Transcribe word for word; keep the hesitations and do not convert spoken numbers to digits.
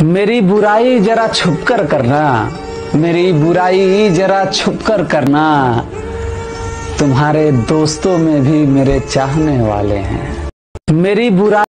मेरी बुराई जरा छुप कर करना, मेरी बुराई जरा छुप कर करना, तुम्हारे दोस्तों में भी मेरे चाहने वाले हैं। मेरी बुराई